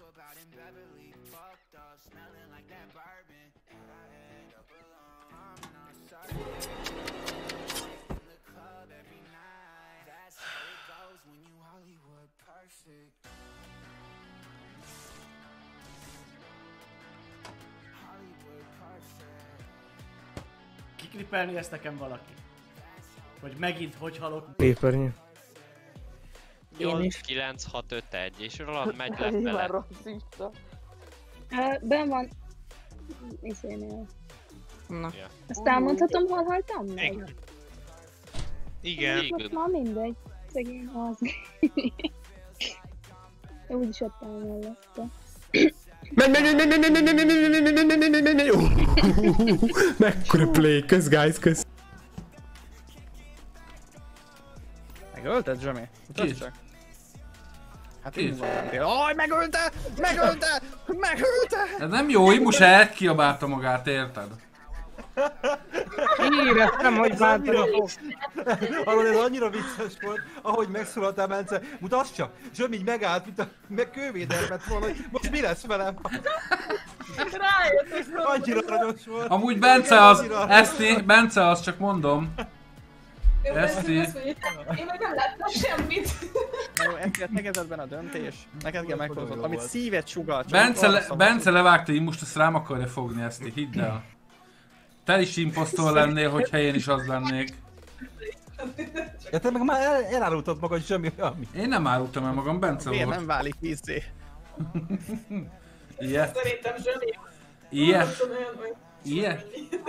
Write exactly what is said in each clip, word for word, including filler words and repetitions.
Kiklippelni ezt nekem valaki. Hogy megint hogy halok. Képernyő. nyolc kilenc hat öt egy és Roland megy lefele. Ben van... Izénél. Na. Ja. Azt elmondhatom, hol haltam meg? Igen. Most már mindegy. Szegény az. Úgyis ott áll mellette. Menj, menj, menj, menj, menj, menj, menj, menj, menj, menj, menj, menj, menj, menj, menj, mekkora play, kösz guys, kösz. Megölted, Zsami? Mutasd csak. Hát Ki? így voltam. Aj, megölte! Megölte! Megölte! Ez nem jó, Imus elkiabálta magát, érted? Éreztem, hogy bántam. Hallod, ez annyira vicces volt, ahogy megszólaltál, Bence, mutasd csak! Zsöm így megállt, mint a meg kővédelmet volna, hogy most mi lesz velem? Rájött, Annyira aranyos volt. Amúgy Bence az, Eszti, Bence az, csak mondom. Eszti. Én meg nem láttam semmit. Jó, Eszti, a kezedben a döntés. Neked kell meghozott, amit szívet sugal. Bence, le, Bence levágta Imust, azt rám akarja fogni, Eszti, hidd el. Te is imposztor lennél, hogyha én is az lennék. Ja, te meg már el, elárultad magad, semmi ami. Én nem árultam el magam, Bence Miért volt. nem válik vízzé? Ilyet. Szerintem Zsani. Ilyet. Ilyet.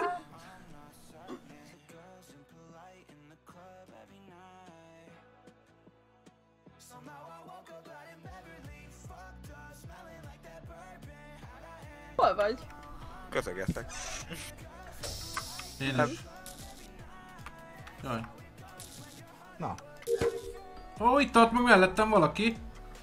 Hol vagy? Köszögettek. Én is. Jaj. Na. Ó, itt tart meg mellettem valaki.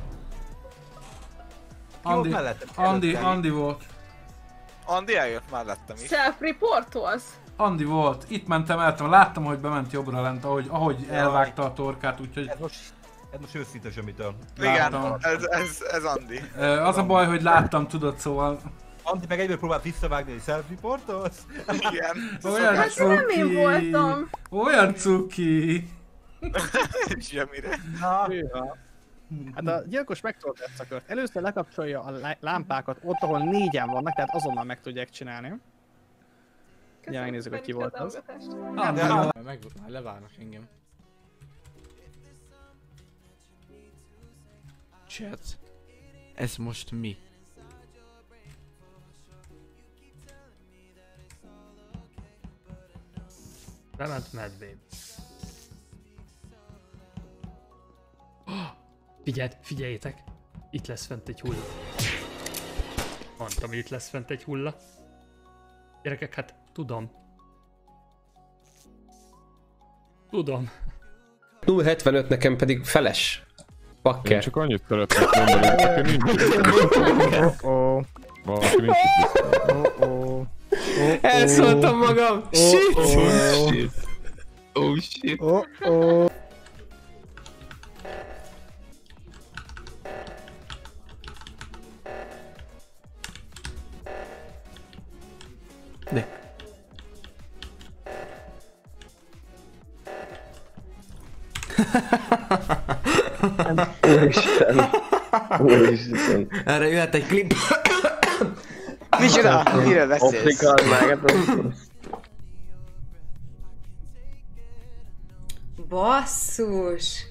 Andi, mellettem? Andi, Előttem. Andi volt. Andi eljött mellettem is. Self-reportolsz? Andi volt. Itt mentem, eltem, láttam, hogy bement jobbra lent, ahogy, ahogy elvágta a torkát, úgyhogy... Ez most, ez most őszinte Zsömitől. Igen, Láttam. ez, ez, ez Andi. Ö, Az a baj, hogy láttam, tudod, szóval... Andi meg egyből próbált visszavágni, hogy self-reportolsz? Igen. Olyan Hát nem én cuki! voltam. Olyan cuki! Semmire. Na. Hát a gyilkos megtolta ezt a kört. Először lekapcsolja a lá- lámpákat ott, ahol négyen vannak, tehát azonnal meg tudják csinálni. Ja, megnézzük, hogy ki volt az. Andi, Meg már leválnak engem. Chat. Ez most mi? Bement medvén. Figyeld, figyeljétek! Itt lesz fent egy hulla. Mondtam, hogy itt lesz fent egy hulla. Gyerekek, hát tudom. Tudom. nulla hetvenöt nekem pedig feles. Bakker. Én csak annyit szeretnék mondani, hogy nekem nincs. Oh-oh. Valaki nincs itt. Oh-oh. Elszóltam magam! Shit! Oh shit. Oh shit. Oh-oh. De. Úristen. Úristen. Erre jöhet egy klip. Micsoda? Mire beszélsz? Afrikán meg. Basszus!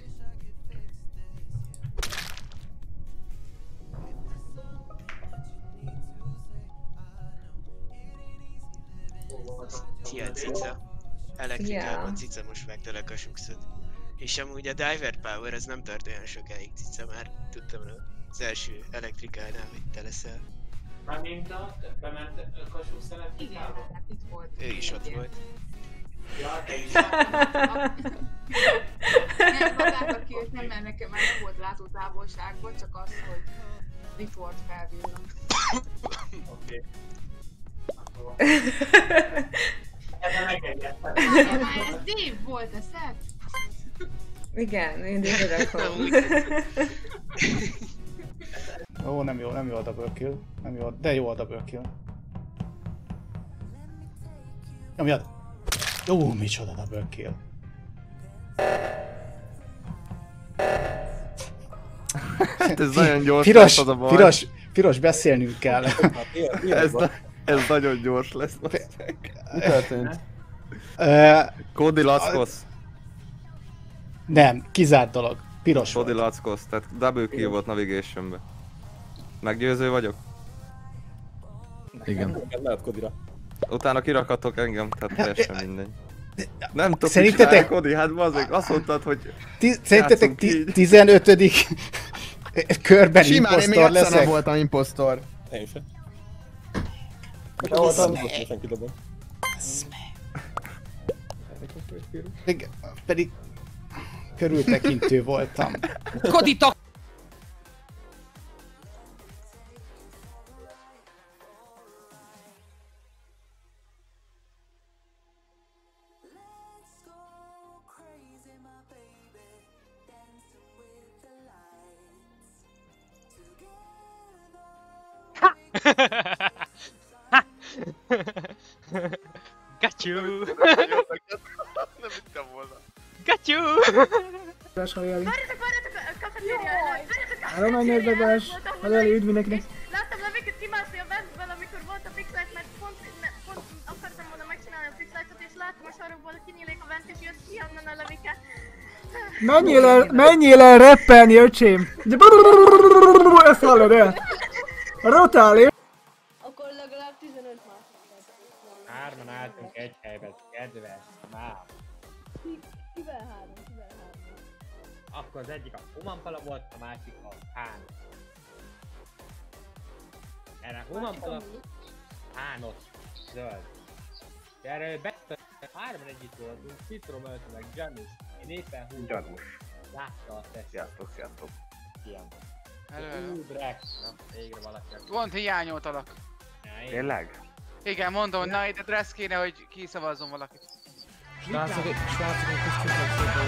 Szia, cica. Elektrikában cica, most megtalak a sukszot. És amúgy a Diver Power az nem tart olyan sokáig, cica, már tudtam az első elektrikánál, hogy te leszel. Mármint a bement a Kasusz elektrikába? Igen, itt volt. Ő is ott volt. Ja, te is. Nem, magának kijött, nem, mert nekem már nem volt látótávolságban, csak az, hogy report felvillant. Oké. Ebben megegyeztem. Ez Dave volt, ez szebb? Igen, én Dave rakom. Ó, nem jó, nem jó a double kill. Nem jó, de jó a double kill. Nyomjad! Ó, micsoda double kill. Hát ez nagyon gyors piros, lesz az a baj. Piros, piros, beszélnünk kell. ez, na, ez nagyon gyors lesz. Mi történt? Cody Lackos. Nem, kizárt dolog. Piros Cody volt. Lackos, tehát double kill volt navigationbe. Meggyőző vagyok? Igen. Lehet Codyra. Utána kirakatok engem, tehát teljesen mindegy. Nem tudok Szerintetek... Cody, hát bazdmeg, azt mondtad, hogy... Ti, szerintetek tizenötödik körben simán, impostor én még egyszer leszek? nem voltam impostor. Én sem. Pedig, pedig körültekintő voltam. Cody tak... Got you! Nem hittem volna. Got you! Várjatok, várjatok, a kafetériá előtt! Három ennyi bebás! Hagyjali, üdv mindenkinek! Láttam Levikit kimászni a ventből, amikor volt a pixelt, mert pont, ne, pont akartam volna megcsinálni a pixeltet, és láttam a sarokból, hogy kinyílik a vent, és jött ki onnan a Levike. Menjél el, menjél el rappelni, öcsém! Ezt hallod el? Rotáli! Akkor legalább tizenöt másodperc. Hárman álltunk egy helyben, kedves, már. Kivel három, kivel három. Akkor az egyik a Humanpala volt, a másik a Hán. Erre a Humanpala, Hán ott, zöld. Erre betört, hárman együtt voltunk, Citrom ölte meg Janus. Én éppen húzom. Janus. Látta a testet. Sziasztok, sziasztok. Ilyen. Hello. Ú, Drex. Na, végre valaki. Pont hiányoltalak. Tényleg? Igen, mondom, hogy na itt a dress kéne, hogy kiszavazzon valakit. Srácok, srácok, egy kis